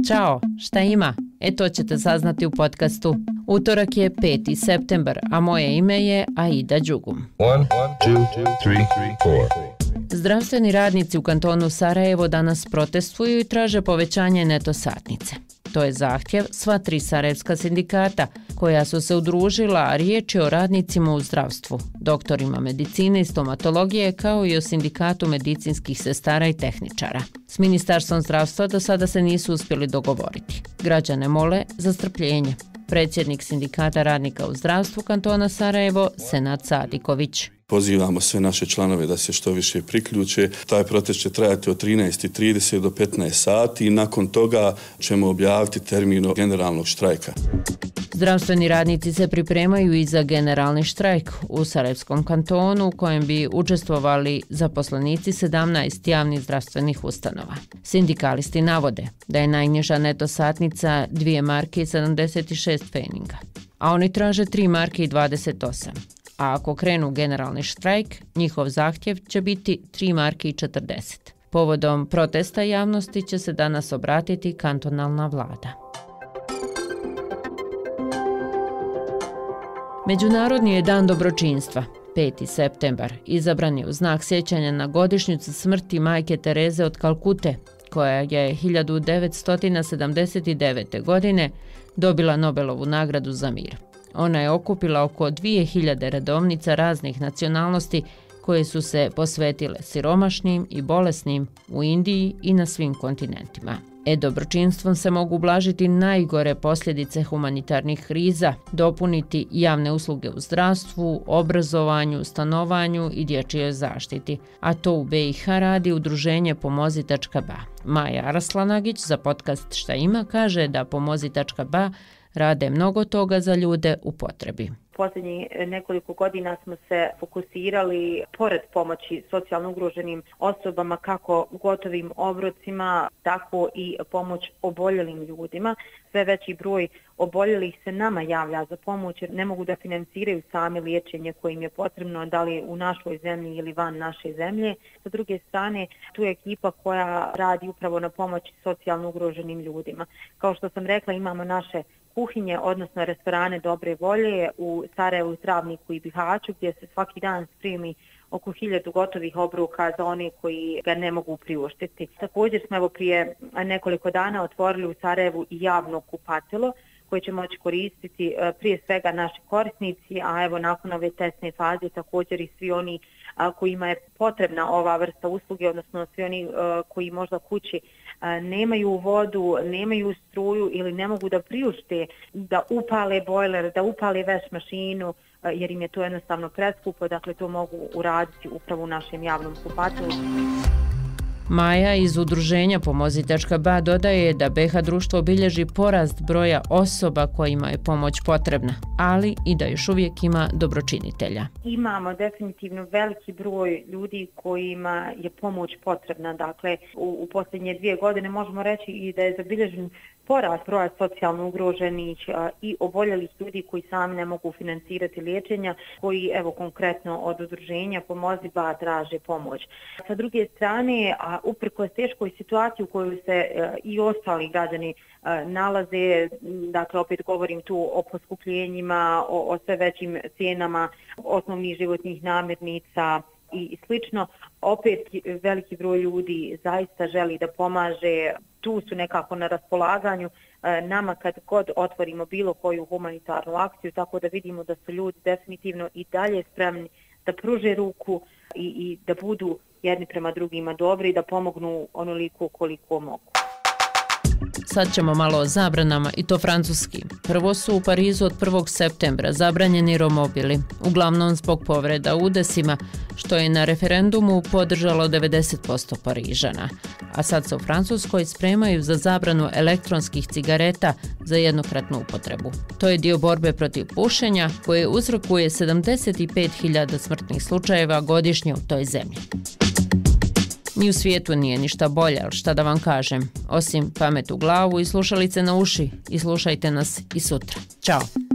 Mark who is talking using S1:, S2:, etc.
S1: Ćao, šta ima? To ćete saznati u podcastu. Utorak je 5. septembar, a moje ime je Aida Đugum.
S2: 1, 2, 3, 4.
S1: Zdravstveni radnici u kantonu Sarajevo danas protestuju i traže povećanje neto satnice. To je zahtjev sva tri sarajevska sindikata koja su se udružila, a riječ je o radnicima u zdravstvu, doktorima medicine i stomatologije, kao i o sindikatu medicinskih sestara i tehničara. S Ministarstvom zdravstva do sada se nisu uspjeli dogovoriti. Građane mole za strpljenje. Predsjednik sindikata radnika u zdravstvu kantona Sarajevo, Senad Sadiković.
S3: Pozivamo sve naše članove da se što više priključe. Taj protest će trajati od 13:30 do 15 sati i nakon toga ćemo objaviti termin generalnog štrajka.
S1: Zdravstveni radnici se pripremaju i za generalni štrajk u Sarajevskom kantonu u kojem bi učestvovali zaposlenici 17 javnih zdravstvenih ustanova. Sindikalisti navode da je najniža neto satnica 2 marke i 76 pfeninga, a oni traže 3 marke i 28. A ako krenu generalni štrajk, njihov zahtjev će biti 3 marke i 40. Povodom protesta javnosti će se danas obratiti kantonalna vlada. Međunarodni je dan dobročinstva, 5. septembar, izabran je u znak sjećanja na godišnjicu smrti majke Tereze od Kalkute, koja je 1979. godine dobila Nobelovu nagradu za mir. Ona je okupila oko 2000 redovnica raznih nacionalnosti koje su se posvetile siromašnim i bolesnim u Indiji i na svim kontinentima. Dobročinstvom se mogu ublažiti najgore posljedice humanitarnih kriza, dopuniti javne usluge u zdravstvu, obrazovanju, stanovanju i dječjoj zaštiti, a to u BiH radi udruženje Pomozi.ba. Maja Arslanagić za podcast Šta ima kaže da Pomozi.ba rade mnogo toga za ljude u potrebi.
S4: Posljednjih nekoliko godina smo se fokusirali, pored pomoći socijalno ugroženim osobama, kako gotovim obrocima, tako i pomoć oboljelim ljudima. Sve veći broj oboljelih se nama javlja za pomoć jer ne mogu da financiraju sami liječenje koje im je potrebno, da li u našoj zemlji ili van naše zemlje. Sa druge strane, tu je ekipa koja radi upravo na pomoći socijalno ugroženim ljudima. Kao što sam rekla, imamo naše kuhinje, odnosno restorane dobre volje u Sarajevu, Travniku i Bihaću, gdje se svaki dan spremi oko 1000 gotovih obroka za one koji ga ne mogu priuštiti. Također smo prije nekoliko dana otvorili u Sarajevu i javno kupatilo koje će moći koristiti prije svega naši korisnici, a nakon ove testne faze također i svi oni kojima je potrebna ova vrsta usluge, odnosno svi oni koji možda kući nemaju vodu, nemaju struju ili ne mogu da priušte da upale bojler, da upale veš mašinu, jer im je to jednostavno preskupo, dakle to mogu uraditi upravo u našem javnom kupatilu.
S1: Maja iz udruženja Pomozi.ba dodaje da BiH društvo bilježi porast broja osoba kojima je pomoć potrebna, ali i da još uvijek ima dobročinitelja.
S4: Imamo definitivno veliki broj ljudi kojima je pomoć potrebna. Dakle, u posljednje 2 godine možemo reći i da je zabilježen porast broja socijalno ugroženih i oboljelih ljudi koji sami ne mogu financirati liječenja, koji konkretno od udruženja Pomozi.ba traže pomoć. Sa druge strane, uprkos teškoj situaciji u kojoj se i ostali građani nalaze, dakle opet govorim tu o poskupljenjima, o sve većim cijenama osnovnih životnih namirnica i slično, opet veliki broj ljudi zaista želi da pomaže, tu su nekako na raspolaganju nama kad god otvorimo bilo koju humanitarnu akciju, tako da vidimo da su ljudi definitivno i dalje spremni da pruže ruku i da budu jedni prema drugima dobri, da pomognu onoliko koliko mogu.
S1: Sad ćemo malo o zabranama i to francuski. Prvo su u Parizu od 1. septembra zabranjeni romobili, uglavnom zbog povreda udesima, što je na referendumu podržalo 90% Parižana. A sad se u Francuskoj spremaju za zabranu elektronskih cigareta za jednokratnu upotrebu. To je dio borbe protiv pušenja koje uzrokuje 75.000 smrtnih slučajeva godišnje u toj zemlji. Ni u svijetu nije ništa bolje, ali šta da vam kažem, osim pamet u glavu i slušalice na uši, i slušajte nas i sutra. Ćao!